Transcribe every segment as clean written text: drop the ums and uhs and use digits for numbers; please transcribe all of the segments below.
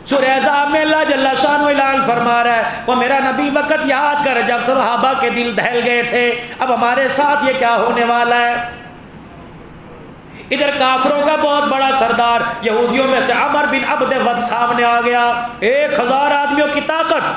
سورہ احزاب میں اللہ جل شانہ اعلان فرما رہا ہے وہ میرا نبی وقت یاد کر جب صحابہ کے دل دہل گئے تھے، اب ہمارے ساتھ یہ کیا ہونے والا ہے۔ ادھر کافروں کا بہت بڑا سردار یہودیوں میں سے عمر بن عبد ود سامنے آ گیا، 1000 آدمیوں کی طاقت،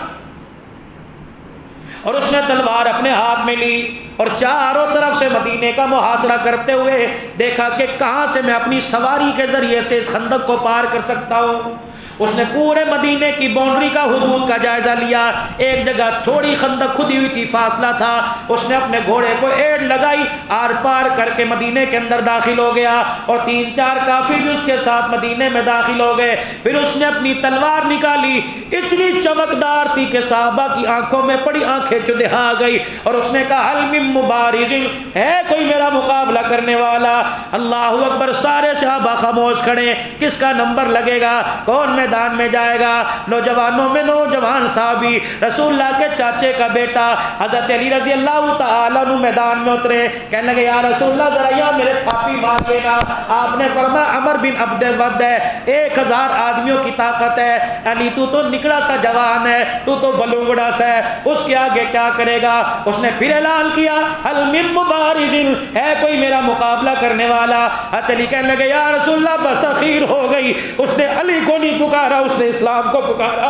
اور اس نے تلوار اپنے ہاتھ میں لی اور چاروں طرف سے مدینے کا محاصرہ کرتے ہوئے دیکھا کہ کہاں سے میں اپنی سواری کے ذریعے سے اس خندق کو پار کر سکتا ہوں۔ اس نے پورے مدینے کی باؤنڈری کا حدود کا جائزہ لیا، ایک جگہ چھوڑی خندق کھدی ہوئی تھی، فاصلہ تھا، اس نے اپنے گھوڑے کو ایڑ لگائی، آر پار کر کے مدینے کے اندر داخل ہو گیا، اور 3-4 کافر بھی اس کے ساتھ مدینے میں داخل ہو گئے۔ پھر اس نے اپنی تلوار نکالی، اتنی چمکدار تھی کہ صحابہ کی آنکھوں میں پڑی آنکھیں چدھا گئی، اور اس نے کہا حل من مبارز، ہے کوئی میرا مقابلہ کرنے والا؟ اللہ اکبر، سارے صحابہ خاموش کھڑے، کس کا نمبر لگے گا، کون میدان میں جائے گا؟ نوجوانوں میں نوجوان صحابی رسول اللہ کے چاچے کا بیٹا حضرت علی رضی اللہ تعالیٰ عنہ میدان میں اترے، کہنے لگے یا رسول اللہ ذرا یہاں میرے تھاپی مار دینا۔ آپ نے فرمایا عمر بن عبد ود ہے، 1000 آدمیوں کی طاقت ہے، علی تو نکڑا سا جوان ہے، تو بلونگڑا سا ہے، اس کے آگے کیا کرے گا؟ اس نے پھر اعلان کیا حل من مبارز، ہے کوئی میرا مقابلہ کرنے والا؟ حضرت علی کہنے لگے یا رسول اللہ بس اخیر ہو گئی، اس نے علی کو نہیں پکارا، اس نے اسلام کو پکارا۔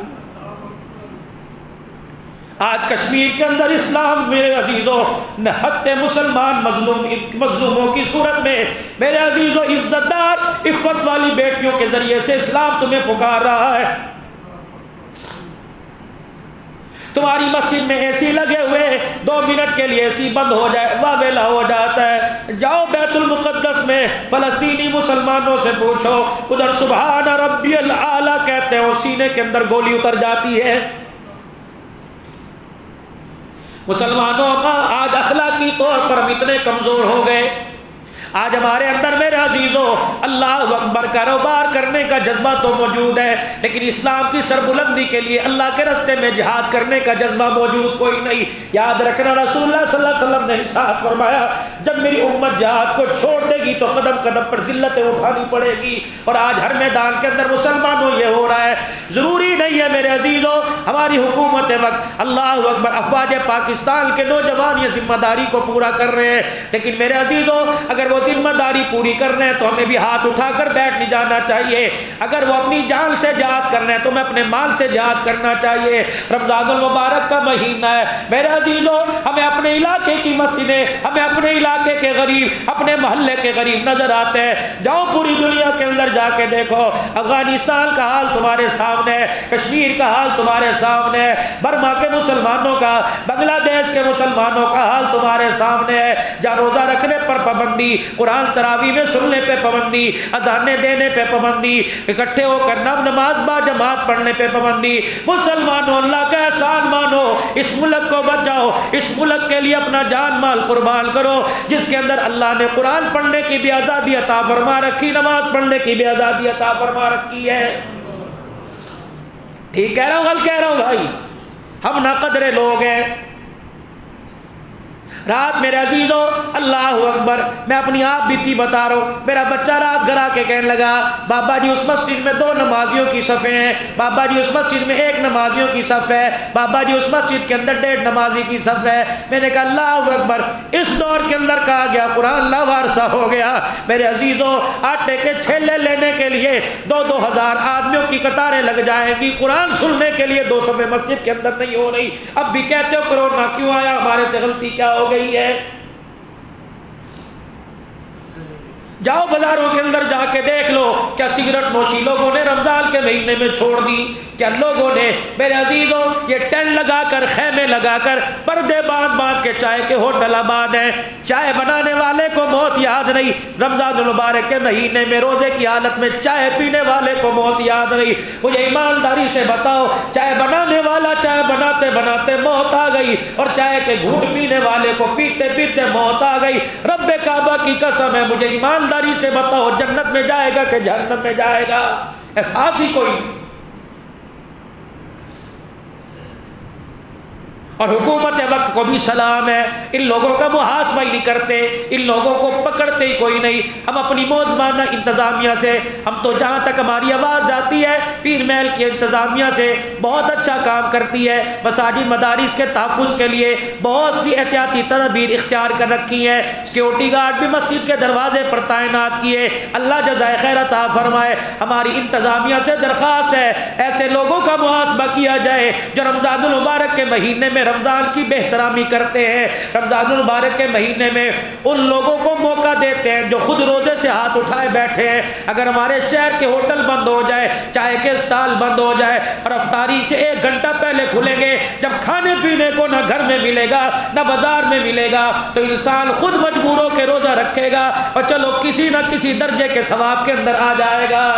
آج کشمیر کے اندر اسلام میرے عزیزوں نہتے مسلمان مظلوموں کی صورت میں میرے عزیزوں عزت دار عفت والی بیٹیوں کے ذریعے سے اسلام تمہیں پکار رہا ہے۔ تمہاری مسجد میں اے سی لگے ہوئے، 2 منٹ کے لیے اے سی بند ہو جائے واویلا ہو جاتا ہے۔ جاؤ بیت المقدس میں فلسطینی مسلمانوں سے پوچھو، ادھر سبحان ربی الاعلیٰ کہتے ہیں اور سینے کے اندر گولی اتر جاتی ہے۔ مسلمانوں کا آج اخلاقی طور پر ہم اتنے کمزور ہو گئے، آج ہمارے اندر میرے عزیزوں اللہ اکبر کاروبار کرنے کا جذبہ تو موجود ہے، لیکن اسلام کی سربلندی کے لیے اللہ کے راستے میں جہاد کرنے کا جذبہ موجود کوئی نہیں۔ یاد رکھنا رسول اللہ صلی اللہ علیہ وسلم نے ارشاد فرمایا جب میری امت جہاد کو چھوڑ دے گی تو قدم قدم پر ذلتیں اٹھانی پڑے گی، اور آج ہر میدان کے اندر مسلمانوں یہ ہو رہا ہے۔ ضروری نہیں ہے میرے عزیزوں ہماری حکومت وقت اللہ اکبر افواج پاکستان کے نوجوان یہ ذمہ داری کو پورا کر رہے ہیں، لیکن میرے عزیزوں اگر وہ ذمہ داری پوری کرنا ہے تو ہمیں بھی ہاتھ اٹھا کر بیٹھ نہیں جانا چاہیے۔ اگر وہ اپنی جان سے جہاد کرنا ہے تو ہمیں اپنے مال سے جہاد کرنا چاہیے۔ رمضان المبارک کا مہینہ ہے میرے عزیزوں، ہمیں اپنے علاقے کی مسجدیں، ہمیں اپنے علاقے کے غریب، اپنے محلے کے غریب نظر آتے ہیں۔ جاؤ پوری دنیا کے اندر جا کے دیکھو، افغانستان کا حال تمہارے سامنے ہے، کشمیر کا حال تمہارے سامنے ہے، برما کے مسلمانوں کا، بنگلہ دیش کے مسلمانوں کا حال تمہارے سامنے ہے۔ جہاں روزہ رکھنے پر پابندی، قرآن تراویح میں سننے پہ پابندی، اذانیں دینے پہ پابندی، اکٹھے ہو کر نماز با جماعت پڑھنے پہ پابندی۔ مسلمانوں اللہ کا احسان مانو، اس ملک کو بچاؤ، اس ملک کے لیے اپنا جان مال قربان کرو جس کے اندر اللہ نے قرآن پڑھنے کی بھی آزادی عطا فرما رکھی، نماز پڑھنے کی بھی آزادی عطا فرما رکھی ہے۔ ٹھیک کہہ رہا ہوں غلط کہہ رہا ہوں بھائی؟ ہم ناقدر لوگ ہیں۔ رات میرے عزیزوں اللہ اکبر میں اپنی آپ بیتی بتا رہا ہوں، میرا بچہ رات گھر آ کے کہنے لگا بابا جی اس مسجد میں 2 نمازیوں کی صفیں ہیں، بابا جی اس مسجد میں 1 نمازیوں کی صف ہے، بابا جی اس مسجد کے اندر 1.5 نمازی کی صف ہے۔ میں نے کہا اللہ اکبر، اس دور کے اندر کہا گیا قرآن لاوارثہ ہو گیا۔ میرے عزیزوں آٹے کے چھیلے لینے کے لیے 2-2 ہزار آدمیوں کی قطاریں لگ جائیں گی، قرآن سننے کے لیے 2 صفیں مسجد کے اندر نہیں ہو رہی۔ اب بھی کہتے ہو کرونا کیوں آیا، ہمارے سے غلطی کیا ہو گئی ہے؟ جاؤ بازاروں کے اندر جا کے دیکھ لو، کیا سگریٹ نوشی لوگوں نے رمضان کے مہینے میں چھوڑ دی؟ کیا لوگوں نے میرے عزیزوں یہ ٹینٹ لگا کر، خیمے لگا کر، پردے باندھ کے چائے کے ہوٹل آباد ہیں، چائے بنانے والے کو موت یاد نہیں، رمضان المبارک کے مہینے میں روزے کی حالت میں چائے پینے والے کو موت یاد نہیں۔ مجھے ایمانداری سے بتاؤ، چائے بنانے والا چائے بناتے بناتے موت آ گئی، اور چائے کے گھونٹ پینے والے کو پیتے پیتے موت آ گئی۔ رب کعبہ کی قسم ہے، مجھے ایمانداری سے بتاؤ جنت میں جائے گا کہ جہنم میں جائے گا؟ احساس ہی کوئی نہیں۔ اور حکومت وقت کو بھی سلام ہے، ان لوگوں کا محاسبہ ہی نہیں کرتے، ان لوگوں کو پکڑتے ہی کوئی نہیں۔ ہم اپنی موزمانہ انتظامیہ سے، ہم تو جہاں تک ہماری آواز آتی ہے پیر محل کی انتظامیہ سے بہت اچھا کام کرتی ہے، مساجد مدارس کے تحفظ کے لیے بہت سی احتیاطی تدابیر اختیار کر رکھی ہیں، سیکیورٹی گارڈ بھی مسجد کے دروازے پر تعینات کیے، اللہ جزائے خیر عطا فرمائے۔ ہماری انتظامیہ سے درخواست ہے ایسے لوگوں کا محاسبہ کیا جائے جو رمضان المبارک کے مہینے میں رمضان کی بے احترامی کرتے ہیں، رمضان المبارک کے مہینے میں ان لوگوں کو موقع دیتے ہیں جو خود روزے سے ہاتھ اٹھائے بیٹھے ہیں۔ اگر ہمارے شہر کے ہوٹل بند ہو جائے، چائے کے اسٹال بند ہو جائے اور افطاری سے 1 گھنٹہ پہلے کھلیں گے، جب کھانے پینے کو نہ گھر میں ملے گا نہ بازار میں ملے گا، تو انسان خود مجبور ہو کے روزہ رکھے گا اور چلو کسی نہ کسی درجے کے ثواب کے اندر آ جائے گا۔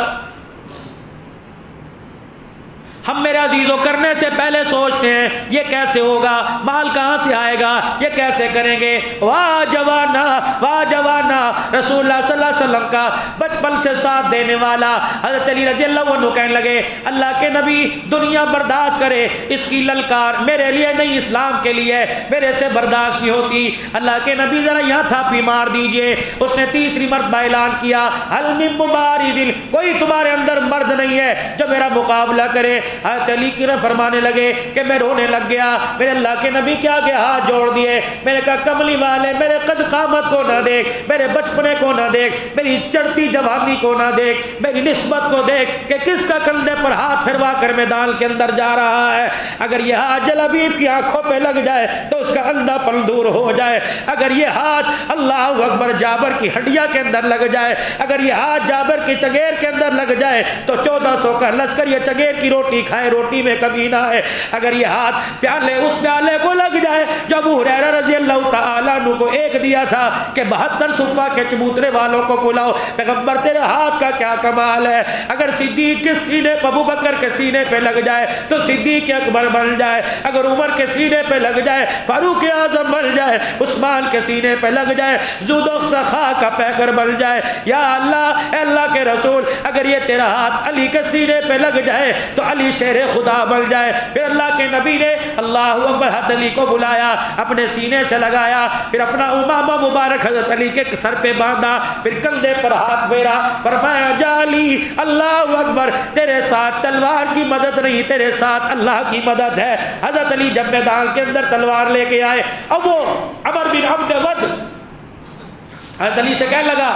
ہم میرے عزیزوں کرنے سے پہلے سوچتے ہیں یہ کیسے ہوگا، مال کہاں سے آئے گا، یہ کیسے کریں گے۔ واہ جوانا، واہ جوانا، رسول اللہ صلی اللہ علیہ وسلم کا بچپن سے ساتھ دینے والا حضرت علی رضی اللہ عنہ کہنے لگے اللہ کے نبی دنیا برداشت کرے اس کی للکار میرے لیے نہیں اسلام کے لیے، میرے سے برداشت نہیں ہوتی۔ اللہ کے نبی ذرا یہاں تھاپی مار دیجئے۔ اس نے تیسری مرتبہ اعلان کیا حل من مبارز، کوئی تمہارے اندر مرد نہیں ہے جو میرا مقابلہ کرے۔ حضرت علی کی فرمانے لگے کہ میں رونے لگ گیا، میرے اللہ کے نبی کے آگے ہاتھ جوڑ دیے، میں نے کہا کملی والے میرے قد قامت کو نہ دیکھ، میرے بچپنے کو نہ دیکھ، میری چڑھتی جوانی کو نہ دیکھ، میری نسبت کو دیکھ کہ کس کا کندھے پر ہاتھ پھروا کر میدان کے اندر جا رہا ہے۔ اگر یہ ہاتھ جلابیب کی آنکھوں پہ لگ جائے تو اس کا اندھا پن دور ہو جائے، اگر یہ ہاتھ اللہ اکبر جابر کی ہڈیا کے اندر لگ جائے، اگر یہ ہاتھ جابر کی چگیر کے اندر لگ جائے تو 1400 کا لشکر یہ چگیر کی روٹی کھائے روٹی میں کمی نہ ہے۔ اگر یہ ہاتھ پیالے اس پیالے کو لگ جائے جو ابو ہریرہ رضی اللہ تعالیٰ عنہ کو ایک دیا تھا کہ 72 صفہ کے چبوترے والوں کو بلاؤ، پیغمبر تیرے ہاتھ کا کیا کمال ہے۔ اگر صدیق کے سینے پہ ابو بکر کے سینے پہ لگ جائے تو صدیق اکبر بن جائے، اگر عمر کے سینے پہ لگ جائے فاروق اعظم بن جائے، عثمان کے سینے پہ لگ جائے زود و سخا کا پیکر بن جائے۔ یا اللہ، اے اللہ کے رسول، اگر یہ تیرا ہاتھ علی کے سینے پہ لگ جائے تو علی شیر خدا بن جائے۔ پھر اللہ کے نبی نے اللہ اکبر حضرت علی کو بلایا، اپنے سینے سے لگایا، پھر اپنا امامہ مبارک حضرت علی کے سر پہ باندھا، پھر کندھے پر ہاتھ پھیرا، فرمایا جا علی اللہ اکبر، تیرے ساتھ تلوار کی مدد نہیں، تیرے ساتھ اللہ کی مدد ہے۔ حضرت علی جب میدان کے اندر تلوار لے کے آئے، اب وہ عمر بن عبد ود حضرت علی سے کہنے لگا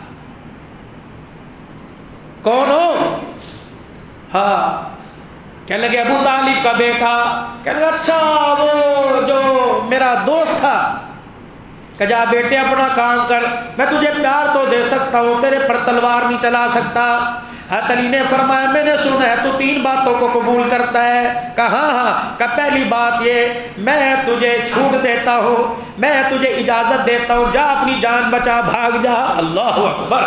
کون ہو؟ ہاں، کہنے لگے ابو طالب کا بیٹا۔ کہنے لگا اچھا وہ جو میرا دوست تھا۔ کہ جا بیٹے اپنا کام کر، میں تجھے پیار تو دے سکتا ہوں، تیرے پر تلوار نہیں چلا سکتا۔ حضرت علی نے فرمایا میں نے سنا ہے تو 3 باتوں کو قبول کرتا ہے۔ کہا ہاں، کہ پہلی بات یہ میں تجھے چھوٹ دیتا ہوں، میں تجھے اجازت دیتا ہوں، جا اپنی جان بچا، بھاگ جا۔ اللہ اکبر۔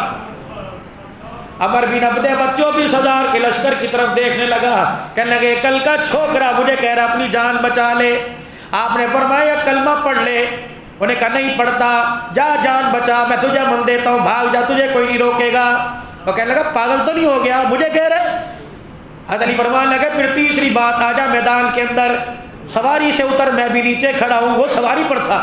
عمر بن عبد ود 24,000 کے لشکر کی طرف دیکھنے لگا، کہنے لگے کل کا چھوکرا مجھے کہہ رہا اپنی جان بچا لے۔ آپ نے فرمایا کلمہ پڑھ لے۔ انہیں کہا نہیں پڑھتا، جا جان بچا، میں تجھے من دیتا ہوں، بھاگ جا، تجھے کوئی نہیں روکے گا۔ وہ کہنے لگا پاگل تو نہیں ہو گیا، مجھے کہہ رہے۔ حضرت علی فرمانے لگے پھر تیسری بات، آجا میدان کے اندر، سواری سے اتر، میں بھی نیچے کھڑا ہوں۔ وہ سواری پر تھا،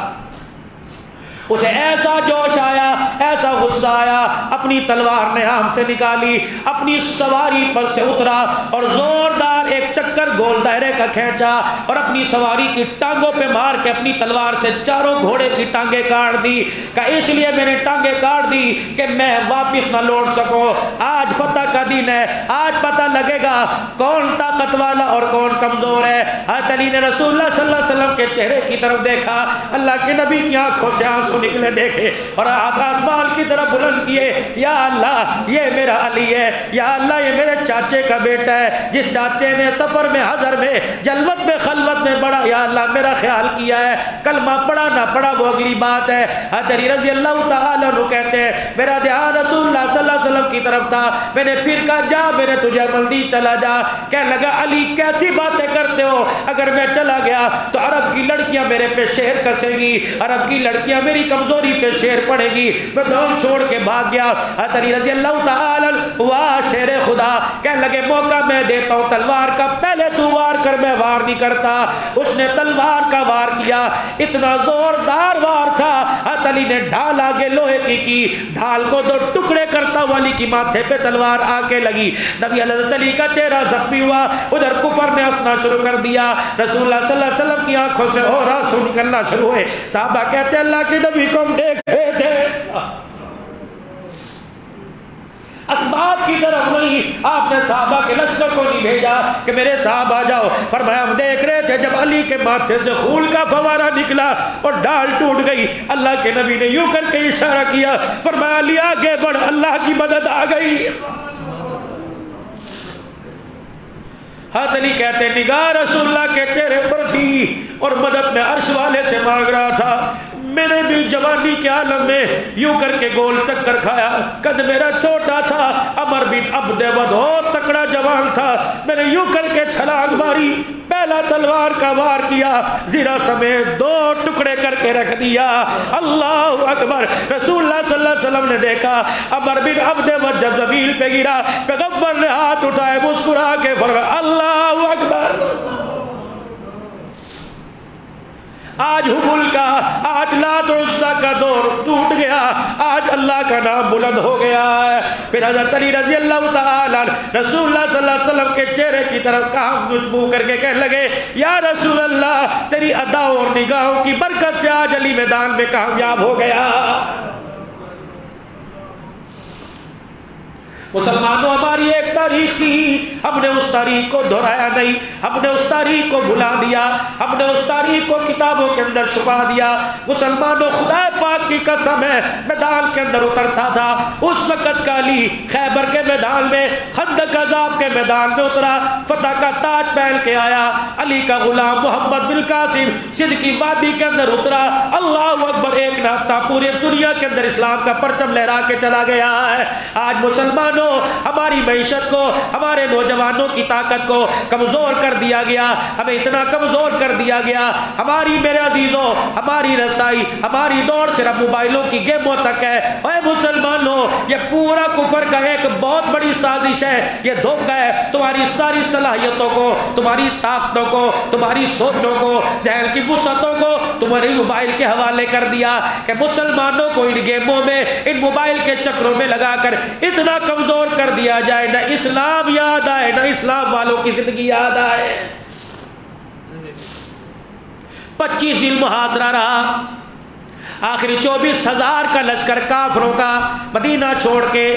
اسے ایسا جوش آیا، ایسا غصہ آیا، اپنی تلوار نے ہاتھ سے نکالی، اپنی سواری پر سے اترا اور زوردار ایک چکر گول دائرے کا کھینچا اور اپنی سواری کی ٹانگوں پہ مار کے اپنی تلوار سے چاروں گھوڑے کی ٹانگیں کاٹ دی۔ کہ اس لیے میں نے ٹانگیں کاٹ دی کہ میں واپس نہ لوٹ سکوں۔ آج فتح کا دن ہے، آج پتہ لگے گا کون طاقت والا اور کون کمزور ہے۔ حضرت علی نے رسول اللہ صلی اللہ علیہ وسلم کے چہرے کی طرف دیکھا، اللہ کے نبی کی آنکھوں سے آنسو نکلے دیکھے اور آسمان کی طرف بلند کیے، یا اللہ یہ میرا علی ہے، یا اللہ یہ میرے چاچے کا بیٹا ہے جس چاچے نے سفر میں حضر میں جلوت میں خلوت میں بڑا یا اللہ میرا خیال کیا ہے۔ کلمہ پڑھا نہ پڑھا وہ اگلی بات ہے۔ حضرت علی رضی اللہ تعالیٰ عنہ کہتے ہیں میرا دھیان رسول اللہ صلی اللہ علیہ وسلم کی طرف تھا، میں نے پھر کہا جا میں نے تجھے ملدی چلا جا۔ کہنے لگا علی کیسی باتیں کرتے ہو، اگر میں چلا گیا تو عرب کی لڑکیاں میرے پہ شعر کسیں گی، عرب کی لڑکیاں میری کمزوری پہ شعر پڑے گی، میں ڈون چھوڑ کے بھاگ گیا۔ حضرت علی رضی اللہ تعالیٰ واہ شیر خدا، کہنے لگے موقع میں دیتا ہوں تلوار کا، پہلے پہلے تو وار کر، میں وار نہیں کرتا۔ اس نے تلوار کا وار کیا، اتنا زوردار وار تھا، حضرت علی نے ڈھال آگے لوہے کی ڈھال کو دو ٹکڑے کرتا ہوا علی کی ماتھے پہ تلوار آ کے لگی۔ نبی حضرت علی کا چہرہ زخمی ہوا، ادھر کفر نے ہنسنا شروع کر دیا۔ رسول اللہ صلی اللہ علیہ وسلم کی آنکھوں سے اور آنسو نکلنا شروع ہوئے۔ صحابہ کہتے ہیں اللہ کے نبی کو ہم دیکھ رہے تھے، اسباب کی طرف نہیں، آپ نے صحابہ کے لشکر کو نہیں بھیجا کہ میرے صحابہ آ جاؤ، فرمایا ہم دیکھ رہے تھے جب علی کے ماتھے سے خون کا فوارہ نکلا اور ڈال ٹوٹ گئی، اللہ کے نبی نے یوں کر کے اشارہ کیا، فرمایا علی آگے بڑھ، اللہ کی مدد آ گئی۔ حضرت علی کہتے ہیں نگاہ رسول اللہ کے چہرے پر تھی اور مدد میں عرش والے سے مانگ رہا تھا۔ میں نے بھی جوانی کے عالم میں یوں کر کے گول چکر کھایا، قد میرا چھوٹا تھا، عمر بن عبد ود اور تکڑا جوان تھا، میں نے یوں کر کے چھلانگ ماری، پہلا تلوار کا وار کیا، زیرہ سمیت دو ٹکڑے کر کے رکھ دیا۔ اللہ اکبر۔ رسول اللہ صلی اللہ علیہ وسلم نے دیکھا عمر بن عبد ود جب زمین پہ گرا، پیغمبر نے ہاتھ اٹھائے مسکرا کے فرمایا اللہ اکبر۔ آج حبل کا، آج لات عزا کا دور ٹوٹ گیا، آج اللہ کا نام بلند ہو گیا ہے۔ پھر حضرت علی رضی اللہ تعالیٰ رسول اللہ صلی اللہ علیہ وسلم کے چہرے کی طرف کہاں منہ کر کے کہنے لگے یا رسول اللہ تیری اداؤں اور نگاہوں کی برکت سے آج علی میدان میں کامیاب ہو گیا۔ مسلمانوں ہماری ایک تاریخ تھی، ہم نے اس تاریخ کو دہرایا نہیں، ہم نے اس تاریخ کو بھلا دیا، ہم نے اس تاریخ کو کتابوں کے اندر چھپا دیا۔ مسلمانوں خدا پاک کی قسم ہے میدان کے اندر اترتا تھا، اس وقت کا علی خیبر کے میدان میں، خندق عذاب کے میدان میں اترا، فتح کا تاج پہن کے آیا، علی کا غلام محمد بن قاسم سندھ کی وادی کے اندر اترا، اللہ اکبر، ایک ہفتہ پوری دنیا کے اندر اسلام کا پرچم لہرا کے چلا گیا ہے۔ آج مسلمانوں ہماری معیشت کو، ہمارے نوجوانوں کی طاقت کو کمزور کر دیا گیا، ہمیں اتنا کمزور کر دیا گیا، ہماری میرے عزیزوں ہماری رسائی، ہماری دوڑ صرف موبائلوں کی گیموں تک ہے۔ اے مسلمانوں یہ پورا کفر کا ایک بہت بڑی سازش ہے، یہ دھوکہ ہے، تمہاری ساری صلاحیتوں کو، تمہاری طاقتوں کو، تمہاری سوچوں کو، ذہن کی وسعتوں کو تمہارے موبائل کے حوالے کر دیا کہ مسلمانوں کو ان گیموں میں، ان موبائل کے چکروں میں لگا کر اتنا کمزور کر دیا جائے، نہ اسلام یاد آئے، نہ اسلام والوں کی زندگی یاد آئے۔ 25 دن محاصرہ رہا، آخری 24,000 کا لشکر کافروں کا مدینہ چھوڑ کے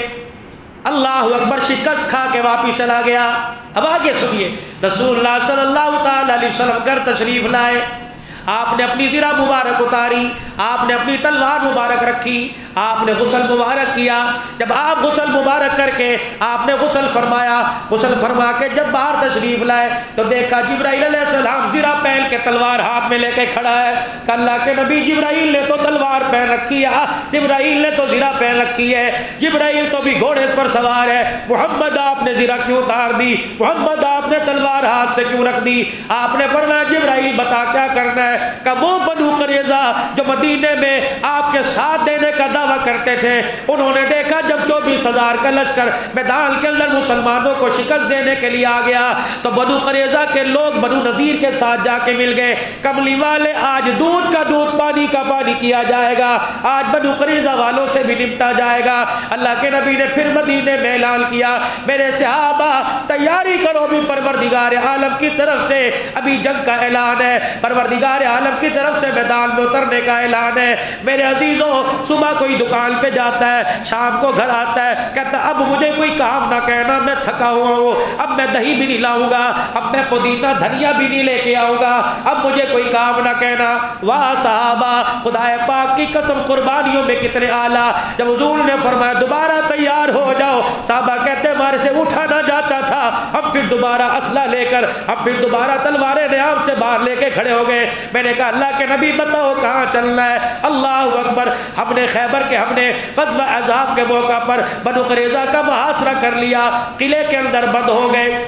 اللہ اکبر شکست کھا کے واپس چلا گیا۔ اب آگے سنیے، رسول اللہ صلی اللہ تعالی علیہ وسلم گھر تشریف لائے، آپ نے اپنی زرہ مبارک اتاری، آپ نے اپنی تلوار مبارک رکھی، آپ نے غسل مبارک کیا۔ جب آپ غسل مبارک کر کے آپ نے غسل فرمایا، غسل فرما کے جب باہر تشریف لائے تو دیکھا جبرائیل علیہ السلام زرہ پہن کے تلوار ہاتھ میں لے کے کھڑا ہے کہ اللہ کے نبی جبرائیل نے تو تلوار پہن رکھی ہے، جبرائیل نے تو زرہ پہن رکھی ہے، جبرائیل تو بھی گھوڑے پر سوار ہے، محمد آپ نے زرہ کیوں اتار دی، محمد آپ نے تلوار ہاتھ سے کیوں رکھ دی؟ آپ نے فرمایا جبرائیل بتا کیا کرنا ہے؟ کہ وہ بنو قریظہ جو مدینے میں آپ کے ساتھ دینے کا دعویٰ کرتے تھے، انہوں نے دیکھا جب 24,000 کا لشکر میدان کے اندر مسلمانوں کو شکست دینے کے لیے آ گیا تو بنو قریظہ کے لوگ بنو نذیر کے ساتھ جا کے مل گئے، کملی والے آج دودھ کا دودھ پانی کا پانی کیا جائے گا، آج بنو قریظہ والوں سے بھی نمٹا جائے گا۔ اللہ کے نبی نے پھر مدینے میں اعلان کیا میرے صحابہ تیاری کرو، بھی پروردگار عالم کی طرف سے ابھی جنگ کا اعلان ہے، پروردگار عالم کی طرف سے میدان میں اترنے کا اعلان ہے۔ میرے عزیزوں صبح کوئی دکان پہ جاتا ہے، شام کو گھر آتا ہے، کہتا ہے اب مجھے کوئی کام نہ کہنا، میں تھکا ہوا ہوں، اب میں دہی بھی نہیں لاؤں گا، اب میں پودینہ دھنیا بھی نہیں لے کے آؤں گا، اب مجھے کوئی کام نہ کہنا۔ واہ صحابہ، خدا پاک کی قسم قربانیوں میں کتنے اعلیٰ۔ جب حضور نے فرمایا دوبارہ تیار ہو جاؤ، صحابہ کہتے ہیں ہمارے سے اٹھا نہ جاتا تھا، ہم پھر دوبارہ اسلحہ لے کر، ہم پھر دوبارہ تلواریں نیام سے باہر لے کے کھڑے ہو گئے۔ میں نے کہا اللہ کے نبی بتاؤ کہاں چلنا ہے؟ اللہ اکبر، ہم نے خیبر کے، ہم نے غزوہ احزاب کے موقع پر بنو قریظہ کا محاصرہ کر لیا، قلعے کے اندر بند ہو گئے،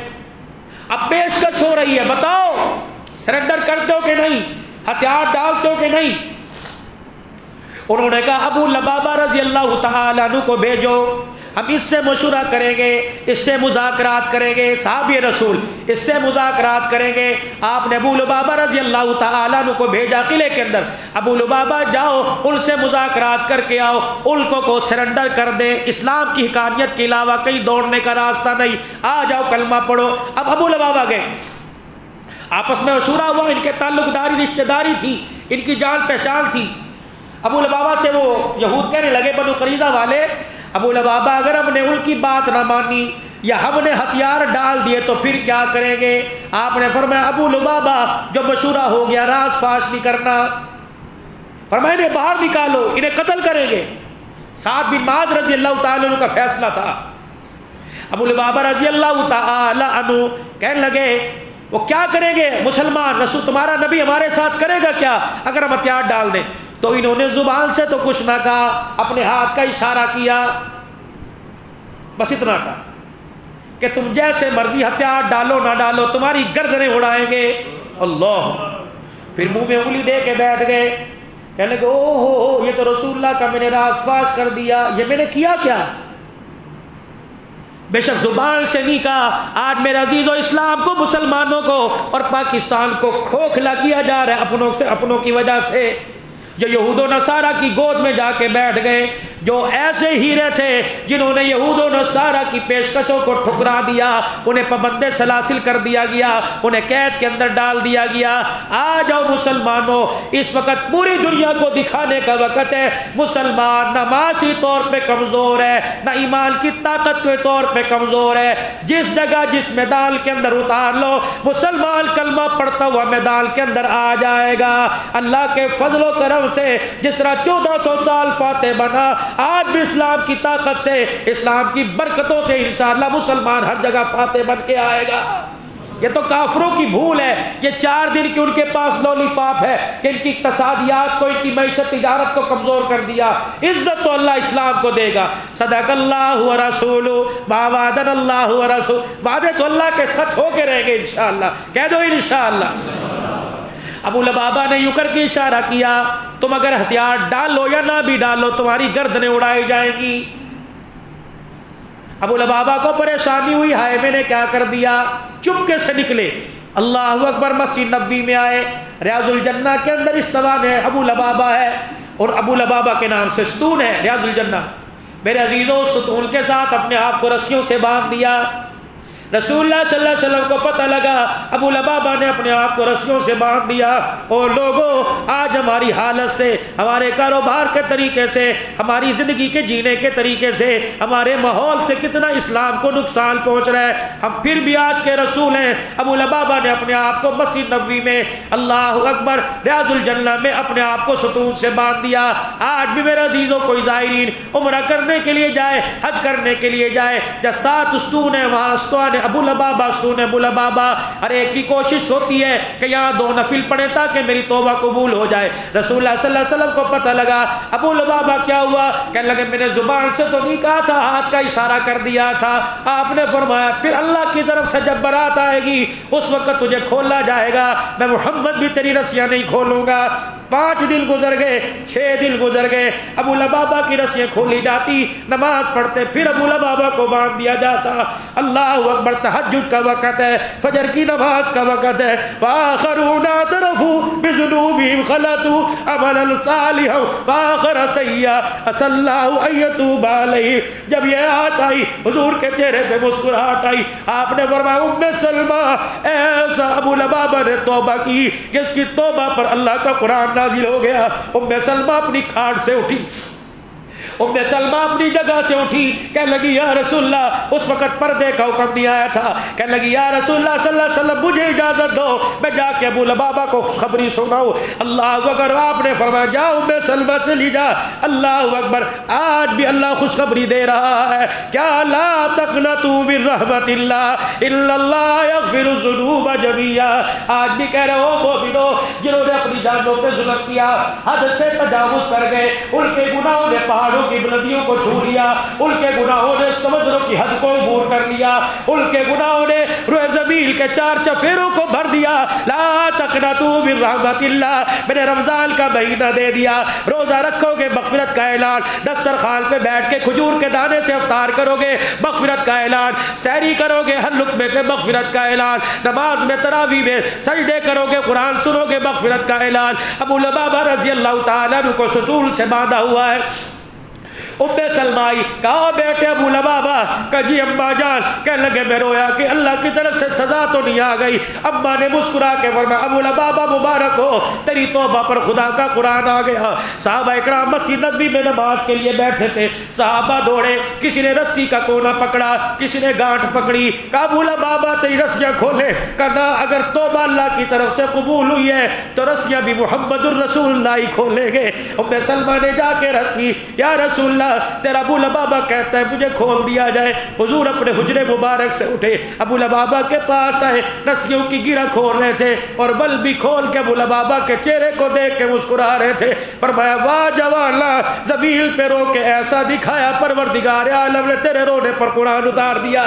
اب پیشکش ہو رہی ہے، بتاؤ سرنڈر کرتے ہو کہ نہیں، ہتھیار ڈالتے ہو کہ نہیں؟ انہوں نے کہا ابو لبابہ رضی اللہ تعالیٰ عنہ کو بھیجو، ہم اس سے مشورہ کریں گے، اس سے مذاکرات کریں گے، صحابی رسول اس سے مذاکرات کریں گے۔ آپ نے ابو لبابہ رضی اللہ تعالیٰ عنہ کو بھیجا قلعے کے اندر، ابو لبابہ جاؤ ان سے مذاکرات کر کے آؤ، ان کو سرنڈر کر دے، اسلام کی حقانیت کے علاوہ کہیں دوڑنے کا راستہ نہیں، آ جاؤ کلمہ پڑھو۔ اب ابو لبابہ گئے، آپس میں مشورہ ہوا، ان کے تعلق داری رشتہ داری تھی، ان کی جان پہچان تھی۔ ابو لبابہ سے وہ یہود کہنے لگے، بنو قریظہ والے، ابو لبابہ اگر ہم نے ان کی بات نہ مانی یا ہم نے ہتھیار ڈال دیے تو پھر کیا کریں گے؟ آپ نے فرمایا ابو لبابہ جو مشورہ ہو گیا راز فاش نہیں کرنا، فرمایا انہیں باہر نکالو، انہیں قتل کریں گے۔ سعد بن معاذ رضی اللہ تعالیٰ عنہ کا فیصلہ تھا۔ ابو لبابہ رضی اللہ تعالیٰ عنہ کہنے لگے وہ کیا کریں گے مسلمان، رسول تمہارا نبی ہمارے ساتھ کرے گا کیا اگر ہم ہتھیار ڈال دیں؟ تو انہوں نے زبان سے تو کچھ نہ کہا، اپنے ہاتھ کا اشارہ کیا، بس اتنا کہا کہ تم جیسے مرضی ہتھیار ڈالو نہ ڈالو تمہاری گردنیں اڑائیں گے۔ اللہ، پھر منہ میں انگلی دے کے بیٹھ گئے، کہنے لگے او ہو یہ تو رسول اللہ کا میں نے راز فاش کر دیا، یہ میں نے کیا کیا؟ بے شک زبان سے نہیں کہا، آج میرے عزیز و اسلام کو، مسلمانوں کو اور پاکستان کو کھوکھلا کیا جا رہا ہے اپنوں کی وجہ سے، جو یہود و نصارہ کی گود میں جا کے بیٹھ گئے، جو ایسے ہیرے تھے جنہوں نے یہود و نصارہ کی پیشکشوں کو ٹھکرا دیا، انہیں پابند سلاسل کر دیا گیا، انہیں قید کے اندر ڈال دیا گیا۔ آ جاؤ مسلمانوں، اس وقت پوری دنیا کو دکھانے کا وقت ہے، مسلمان نہ معاشی طور پہ کمزور ہے، نہ ایمان کی طاقت کے طور پہ کمزور ہے۔ جس جگہ جس میدان کے اندر اتار لو، مسلمان کلمہ پڑھتا ہوا میدان کے اندر آ جائے گا۔ اللہ کے فضل و کرم سے جس طرح 1400 سال فاتح بنا، آج بھی اسلام کی طاقت سے، اسلام کی برکتوں سے انشاءاللہ مسلمان ہر جگہ فاتح بن کے آئے گا۔ یہ تو کافروں کی بھول ہے، یہ 4 دن کی ان کے پاس لولی پاپ ہے کہ ان کی اقتصادیات کو، ان کی معیشت تجارت کو کمزور کر دیا۔ عزت تو اللہ اسلام کو دے گا۔ صدق اللہ و رسول ما وعدنا اللہ و رسول، وعدے تو اللہ کے سچ ہو کے رہیں گے انشاءاللہ، کہہ دو انشاءاللہ۔ ابو لبابہ نے یوں کر کے اشارہ کیا، تم اگر ہتھیار ڈالو یا نہ بھی ڈالو تمہاری گردنیں اڑائی جائیں گی۔ ابو لبابہ کو پریشانی ہوئی، ہائے میں نے کیا کر دیا؟ چپکے سے نکلے، اللہ اکبر، مسجد نبوی میں آئے، ریاض الجنہ کے اندر استوان ہے، ابو لبابہ ہے، اور ابو لبابہ کے نام سے ستون ہے ریاض الجنہ۔ میرے عزیزوں، ستون کے ساتھ اپنے آپ کو رسیوں سے باندھ دیا۔ رسول اللہ صلی اللہ علیہ وسلم کو پتہ لگا ابو لبابہ نے اپنے آپ کو رسیوں سے باندھ دیا۔ اور لوگوں، آج ہماری حالت سے، ہمارے کاروبار کے طریقے سے، ہماری زندگی کے جینے کے طریقے سے، ہمارے ماحول سے کتنا اسلام کو نقصان پہنچ رہا ہے، ہم پھر بھی آج کے رسول ہیں۔ ابو لبابہ نے اپنے آپ کو مسجد نبوی میں، اللہ اکبر، ریاض الجنہ میں اپنے آپ کو ستون سے باندھ دیا۔ آج بھی میرے عزیزوں کوئی زائرین عمرہ کرنے کے لیے جائے، حج کرنے کے لیے جائے، جہاں 7 ستون ہیں وہاں ستون ابو لبابہ، ستون ابو لبابہ، ہر ایک کی کوشش ہوتی ہے کہ یہاں 2 نفل پڑھیں تاکہ میری توبہ قبول ہو جائے۔ رسول اللہ صلی اللہ علیہ وسلم کو پتہ لگا ابو لبابہ کیا ہوا، کہنے لگے میں نے زبان سے تو نہیں کہا تھا، ہاتھ کا اشارہ کر دیا تھا۔ آپ نے فرمایا پھر اللہ کی طرف سے جب برات آئے گی اس وقت تجھے کھولا جائے گا، میں محمد بھی تیری رسیاں نہیں کھولوں گا۔ 5 دن گزر گئے، 6 دن گزر گئے، ابو لبابہ کی رسیاں کھولی جاتی، نماز پڑھتے، پھر ابو لبابہ کو باندھ دیا جاتا۔ اللہ اکبر، تہجد کا وقت ہے، فجر کی نماز کا وقت ہے۔ وآخرون اعترفوا بذنوبهم خلطوا عملا صالحا وآخر سیئا عسى الله ان يتوب عليهم۔ جب یہ آیت آئی حضور کے چہرے پہ مسکراہٹ آئی، آپ نے فرمایا ام سلمہ، ایسا ابو لبابہ نے توبہ کی جس کی توبہ پر اللہ کا قرآن نازل ہو گیا۔ ام سلمہ اپنی کھاٹ سے اٹھی، ام سلمہ اپنی جگہ سے اٹھی، کہنے لگی یا رسول اللہ، اس وقت پردے کا حکم نہیں آیا تھا، کہنے لگی یا رسول اللہ صلی اللہ علیہ وسلم مجھے اجازت دو میں جا کے ابو لبابہ کو خوشخبری سناؤں۔ اللہ اکبر، آپ نے فرمایا جا ام سلمہ چلی جا۔ اللہ اکبر، آج بھی اللہ خوشخبری دے رہا ہے، کیا لا تقنطوا من رحمت اللہ ان اللہ یغفر الذنوب جميعا۔ آج بھی کہہ رہے ہو مومنو، جنہوں نے اپنی جانوں پہ ظلم کیا، حد سے تجاوز کر گئے، ان کے گناہوں نے پہاڑوں کی بلندیوں کو چھو لیا، ان کے گناہوں نے سمندروں کی حد کو عبور کر لیا، ان کے گناہوں نے روئے زمین جبریل کے 4 چفیروں کو بھر دیا. لا تقنطوا من رحمت اللہ. میں نے رمضان کا مہینہ دے دیا. روزہ رکھو گے مغفرت کا اعلان. دسترخوان پہ بیٹھ کے کھجور کے دانے سے افطار کرو گے مغفرت کا اعلان. سحری کرو گے ہر لقمے پہ مغفرت کا اعلان. نماز میں تراویح میں سجدے کرو گے قرآن سنو گے مغفرت کا اعلان. ابو لبابہ رضی اللہ تعالیٰ عنہ کو ستون سے باندھا ہوا ہے. ام سلمائی کہا بیٹے ابو لبابہ کہ جی اماں جان. کہنے لگے میں رویا کہ اللہ کی طرف سے سزا تو نہیں آ گئی. اماں نے مسکرا کے فرمایا ابو لبابہ مبارک ہو تیری توبہ پر خدا کا قرآن آ گیا. صحابہ اکرام مسجد نبوی میں نماز کے لیے بیٹھے تھے. صحابہ دوڑے, کسی نے رسی کا کونا پکڑا, کسی نے گانٹھ پکڑی. کہا ابو لبابہ تیری رسیاں کھولے. کہا اگر توبہ اللہ کی طرف سے قبول ہوئی ہے تو رسیاں بھی محمد الرسول اللہ ہی کھولیں گے. ام سلمہ نے جا کے رس کی, یا رسول اللہ تیرا ابو لبابہ کہتا ہے مجھے کھول دیا جائے. حضور اپنے حجرے مبارک سے اٹھے, ابو لبابہ کے پاس آئے, رسیوں کی گرہ کھول رہے تھے اور بل بھی کھول کے ابو لبابہ کے چہرے کو دیکھ کے مسکرا رہے تھے. فرمایا واہ جوانا, زمین پہ رو کے ایسا دکھایا پروردگار عالم نے تیرے رونے پر قرآن اتار دیا.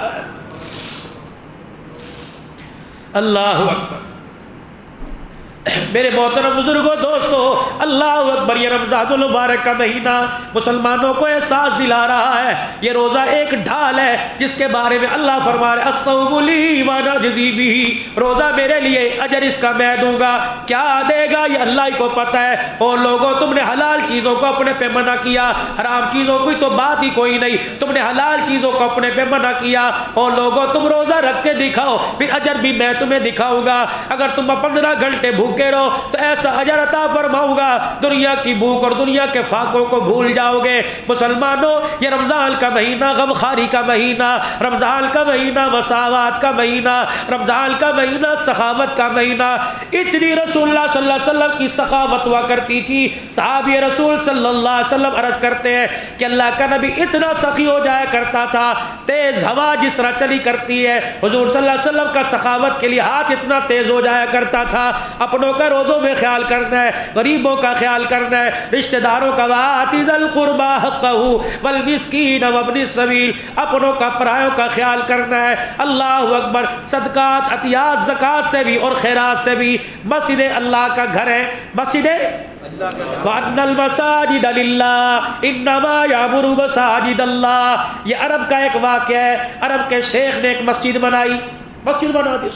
اللہ اکبر. میرے محترم بزرگوں دوستو, اللہ اکبر. یہ رمضان المبارک کا مہینہ مسلمانوں کو احساس دلا رہا ہے یہ روزہ ایک ڈھال ہے جس کے بارے میں اللہ فرما رہے الصوم لی وانا اجزی بہ. روزہ میرے لیے, اجر اس کا میں دوں گا. کیا دے گا یہ اللہ ہی کو پتہ ہے. اور لوگوں تم نے حلال چیزوں کو اپنے پہ منع کیا, حرام چیزوں کی تو بات ہی کوئی نہیں. تم نے حلال چیزوں کو اپنے پہ منع کیا. اور لوگوں تم روزہ رکھ کے دکھاؤ پھر اجر بھی میں تمہیں دکھاؤں گا. اگر تم 15 گھنٹے بھوکے رہو تو ایسا اجر عطا فرماؤں گا دنیا کی بھوک اور دنیا کے فاقوں کو بھول جاؤ گے. مسلمانوں یہ رمضان کا مہینہ غمخواری کا مہینہ, رمضان کا مہینہ مساوات کا مہینہ, رمضان کا مہینہ سخاوت کا مہینہ. اتنی رسول اللہ صلی اللہ علیہ وسلم کی سخاوت ہوا کرتی تھی. صحابی رسول صلی اللہ علیہ وسلم عرض کرتے ہیں کہ اللہ کا نبی اتنا سخی ہو جایا کرتا تھا, تیز ہوا جس طرح چلی کرتی ہے حضور صلی اللہ علیہ وسلم کا سخاوت کے لیے ہاتھ اتنا تیز ہو جایا کرتا تھا. اپنوں کا روزوں میں خیال کرنا ہے, غریبوں کا خیال کرنا ہے, رشتہ داروں کا وآتی ذی القربی حقہ والمسکین وابن السبیل, اپنوں کا پرایوں کا خیال کرنا ہے. اللہ اکبر. صدقات عطیات زکوٰۃ سے بھی اور خیرات سے بھی. مسجد اللہ کا گھر ہے, مسجد وَأَنَّ الْمَسَاجِدَ لِلَّهِ إِنَّمَا يَعْمُرُ مَسَاجِدَ اللَّهِ. یہ عرب کا ایک واقعہ ہے. عرب کے شیخ نے ایک مسجد بنائی, مسجد بنا دی.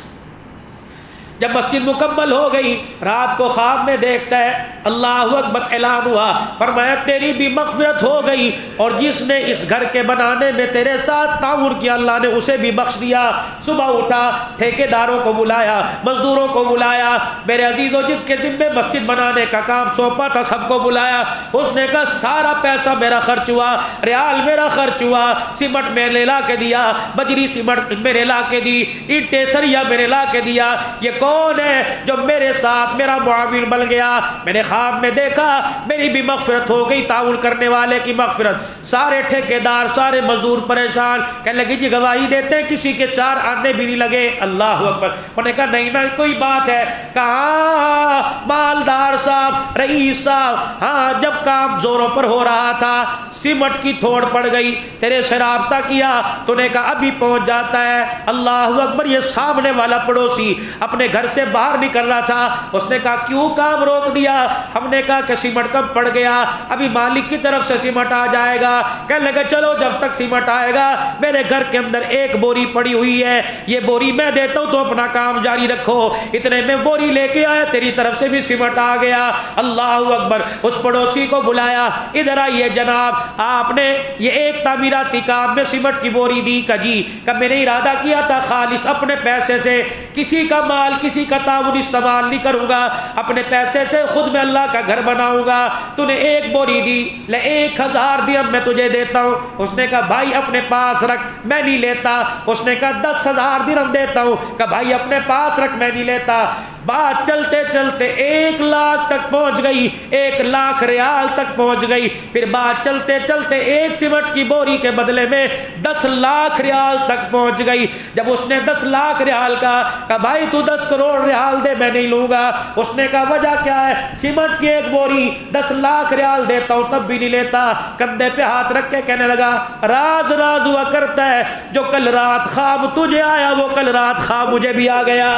جب مسجد مکمل ہو گئی رات کو خواب میں دیکھتا ہے اللہ اکبر اعلان ہوا, فرمایا تیری بھی مغفرت ہو گئی اور جس نے اس گھر کے بنانے میں تیرے ساتھ تعاون کیا اللہ نے اسے بھی بخش دیا. صبح اٹھا, ٹھیکیداروں کو بلایا, مزدوروں کو بلایا, میرے عزیزوں جن کے ذمے مسجد بنانے کا کام سونپا تھا سب کو بلایا. اس نے کہا سارا پیسہ میرا خرچ ہوا, ریال میرا خرچ ہوا, سیمنٹ میں نے لا کے دیا, بجری سیمنٹ میں نے لا کے دی, اینٹیں سریا میں نے لا کے دیا. یہ کون ہے جو میرے ساتھ میرا معاون بن گیا؟ میں نے خواب میں دیکھا میری بھی مغفرت ہو گئی, تعاون کرنے والے کی مغفرت. سارے ٹھیکیدار سارے مزدور پریشان, کہنے لگے جی گواہی دیتے ہیں کسی کے 4 آنے بھی نہیں لگے. اللہ اکبر. انہوں نے کہا نہیں نا کوئی بات ہے. کہا مالدار صاحب, رئیس صاحب, ہاں جب کام زوروں پر ہو رہا تھا سیمنٹ کی تھوڑ پڑ گئی, تیرے سے رابطہ کیا تو نے کہا ابھی پہنچ جاتا ہے. اللہ اکبر. یہ سامنے والا پڑوسی اپنے گھر سے باہر نکل رہا تھا, اس نے کہا کیوں کام روک دیا؟ ہم نے کہا کہ سیمنٹ کم پڑ گیا, ابھی مالک کی طرف سے سیمنٹ آ جائے گا. کہنے لگے چلو جب تک سیمنٹ آئے گا میرے گھر کے اندر 1 بوری پڑی ہوئی ہے, یہ بوری میں دیتا ہوں تو اپنا کام جاری رکھو. اتنے میں بوری لے کے آیا, تیری طرف سے بھی سیمنٹ آ گیا. اللہ اکبر. اس پڑوسی کو بلایا, ادھر آئیے جناب, آپ نے یہ ایک تعمیراتی کام میں سیمنٹ کی بوری دی. کہ جی, کہ میں نے ارادہ کیا تھا خالص اپنے پیسے سے, کسی کا مال کسی کا تعاون استعمال نہیں کروں گا, اپنے پیسے سے خود میں اللہ کا گھر بناؤں گا. تو نے 1 بوری دی, لے 1000 درہم میں تجھے دیتا ہوں. اس نے کہا بھائی اپنے پاس رکھ, میں نہیں لیتا. اس نے کہا 10,000 درہم دیتا ہوں. کہ بھائی اپنے پاس رکھ, میں نہیں لیتا. بات چلتے چلتے 1 لاکھ تک پہنچ گئی، 1 لاکھ ریال تک پہنچ گئی۔ پھر بات چلتے چلتے 1 سیمنٹ کی بوری کے بدلے میں 10 لاکھ ریال تک پہنچ گئی۔ جب اس نے 10 لاکھ ریال کہا بھائی تو 10 کروڑ ریال دے، میں نہیں لوں گا۔ اس نے کہا وجہ کیا ہے؟ سیمنٹ کی 1 بوری 10 لاکھ ریال دیتا ہوں تب بھی نہیں لیتا۔ کندھے پہ ہاتھ رکھ کے کہنے لگا راز راز ہوا کرتا ہے، جو کل رات خواب تجھے آیا وہ کل رات خواب مجھے بھی آ گیا۔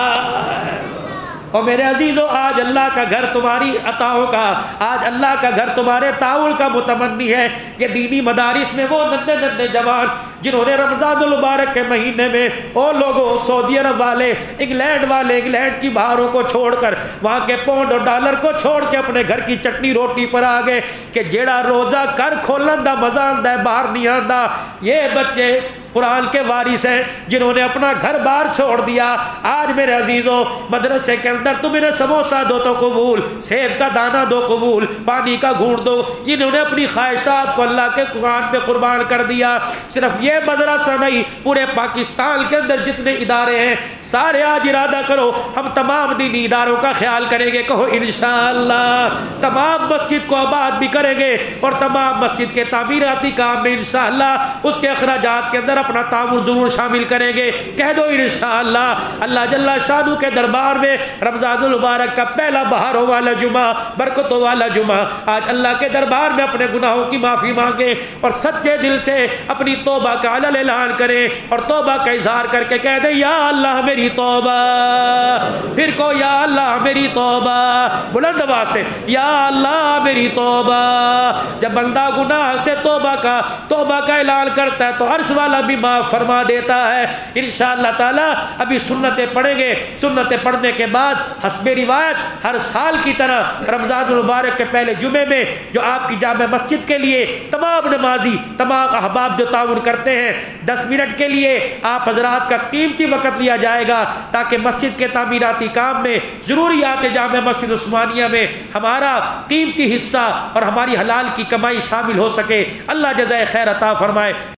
اور میرے عزیزو، آج اللہ کا گھر تمہاری عطاؤں کا، آج اللہ کا گھر تمہارے تعاون کا متمنی ہے۔ یہ دینی مدارس میں وہ ننھے ننھے جوان جنہوں نے رمضان المبارک کے مہینے میں اور لوگوں سعودی عرب والے، انگلینڈ والے، انگلینڈ کی بہاروں کو چھوڑ کر، وہاں کے پاؤنڈ اور ڈالر کو چھوڑ کے اپنے گھر کی چٹنی روٹی پر آ گئے کہ جیڑا روزہ کر کھولن دا مزہ آندا ہے باہر نہیں آندا۔ یہ بچے قرآن کے وارث ہیں جنہوں نے اپنا گھر بار چھوڑ دیا۔ آج میرے عزیزو، مدرسے کے اندر تم انہیں سموسہ دو تو قبول، سیب کا دانہ دو قبول، پانی کا گھونٹ دو۔ انہوں نے اپنی خواہشات کو اللہ کے قرآن پہ قربان کر دیا۔ صرف یہ مدرسہ نہیں، پورے پاکستان کے اندر جتنے ادارے ہیں سارے آج ارادہ کرو ہم تمام دینی اداروں کا خیال کریں گے۔ کہو انشاءاللہ تمام مسجد کو آباد بھی کریں گے، اور تمام مسجد کے تعمیراتی کام میں انشاءاللہ اس کے اخراجات کے اندر اپنا تعاون ضرور شامل کریں گے۔ کہہ دو انشاءاللہ۔ اللہ جل شانہ کے دربار میں رمضان المبارک کا پہلا بہاروں والا جمعہ، برکتوں والا جمعہ، آج اللہ کے دربار میں اپنے گناہوں کی معافی مانگے اور سچے دل سے اپنی توبہ کا علل اعلان کریں، اور توبہ کا اظہار کر کے کہہ دیں یا اللہ میری توبہ۔ پھر کو یا اللہ میری توبہ، بلند آواز سے یا اللہ میری توبہ۔ جب بندہ گناہ سے توبہ کا اعلان کرتا ہے تو عرش والا بھی معاف فرما دیتا ہے انشاءاللہ تعالی۔ ابھی سنتیں پڑھیں گے، سنتیں پڑھنے کے بعد حسب روایت ہر سال کی طرح رمضان المبارک کے پہلے جمعے میں جو آپ کی جامع مسجد کے لیے تمام نمازی، تمام احباب جو تعاون کرتے ہیں، 10 منٹ کے لیے آپ حضرات کا قیمتی وقت لیا جائے گا تاکہ مسجد کے تعمیراتی کام میں ضروریات جامع مسجد عثمانیہ میں ہمارا قیمتی حصہ اور ہماری حلال کی کمائی شامل ہو سکے۔ اللہ جزائے خیر عطا فرمائے۔